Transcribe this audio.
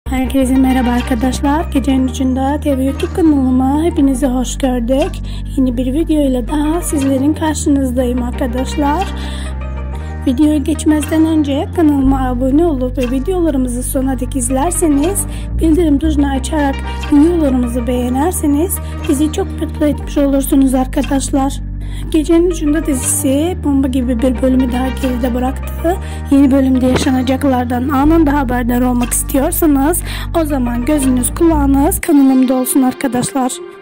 Herkese merhaba arkadaşlar. Gecenin üçünde TV YouTube kanalıma hepinizi hoş gördük. Yeni bir video ile daha sizlerin karşınızdayım arkadaşlar. Videoya geçmezden önce kanalıma abone olup ve videolarımızı sona dek izlerseniz, bildirim tuşunu açarak videolarımızı beğenirseniz bizi çok mutlu etmiş olursunuz arkadaşlar. Gecenin Üçünde dizisi bomba gibi bir bölümü daha geride bıraktı. Yeni bölümde yaşanacaklardan anında haberdar olmak istiyorsanız o zaman gözünüz kulağınız kanalımda olsun arkadaşlar.